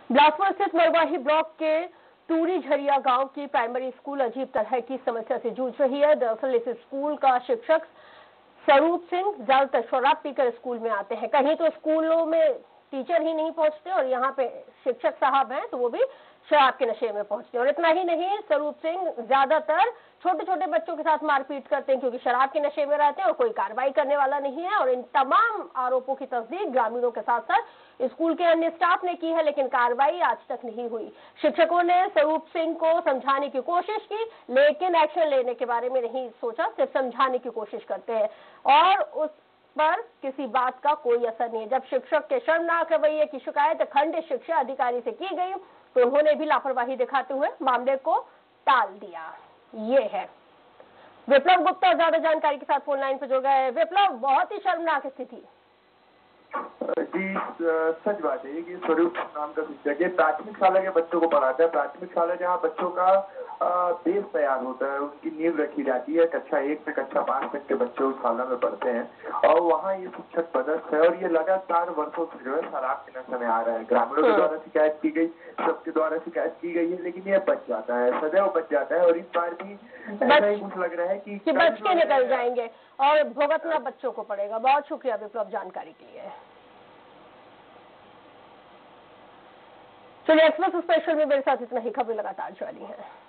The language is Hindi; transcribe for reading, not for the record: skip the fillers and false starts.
बिलासपुर स्थित मरवाही ब्लॉक के टूरी झरिया गांव की प्राइमरी स्कूल अजीब तरह की समस्या से जूझ रही है। दरअसल इस स्कूल का शिक्षक स्वरूप सिंह ज्यादातर शराब पीकर स्कूल में आते हैं। कहीं तो स्कूलों में टीचर ही नहीं पहुंचते और यहाँ पे शिक्षक साहब हैं तो वो भी शराब के नशे में पहुंचते हैं। और इतना ही नहीं, स्वरूप सिंह ज्यादातर छोटे छोटे बच्चों के साथ मारपीट करते हैं क्योंकि शराब के नशे में रहते हैं और कोई कार्रवाई करने वाला नहीं है। और इन तमाम आरोपों की तस्दीक ग्रामीणों के साथ साथ स्कूल के अन्य स्टाफ ने की है, लेकिन कार्रवाई आज तक नहीं हुई। शिक्षकों ने स्वरूप सिंह को समझाने की कोशिश की, लेकिन एक्शन लेने के बारे में नहीं सोचा, सिर्फ समझाने की कोशिश करते हैं और उस पर किसी बात का कोई असर नहीं है। जब शिक्षक के शर्मनाक रवैये की शिकायत खंड शिक्षा अधिकारी से की गई तो उन्होंने भी लापरवाही दिखाते हुए मामले को टाल दिया। ये है विप्लव गुप्ता ज्यादा जानकारी के साथ फोन लाइन पर जुड़ गए। विप्लव, बहुत ही शर्मनाक स्थिति। जी, सच बात है कि स्वरूप नाम का शिक्षक है, प्राथमिक शाला के बच्चों को पढ़ाता है। प्राथमिक शाला जहाँ बच्चों का बेस तैयार होता है, उनकी नींव रखी जाती है। कक्षा 1 से कक्षा 5 तक के बच्चे उस शाला में पढ़ते हैं और वहाँ ये शिक्षक पदस्थ है और ये लगातार वर्षों से जो है शराब के नशे में आ रहा है। ग्रामीणों के द्वारा शिकायत की गई, सबके द्वारा शिकायत की गई है, लेकिन ये बच जाता है, सदैव बच जाता है। और इस बार भी ऐसा ही कुछ लग रहा है कि बच के निकल जाएंगे और भुगतना बच्चों को पड़ेगा। बहुत शुक्रिया विप्लव जानकारी के लिए। चलिए, एक्सप्रेस स्पेशल में मेरे साथ इतना ही। खबरें लगातार जारी है।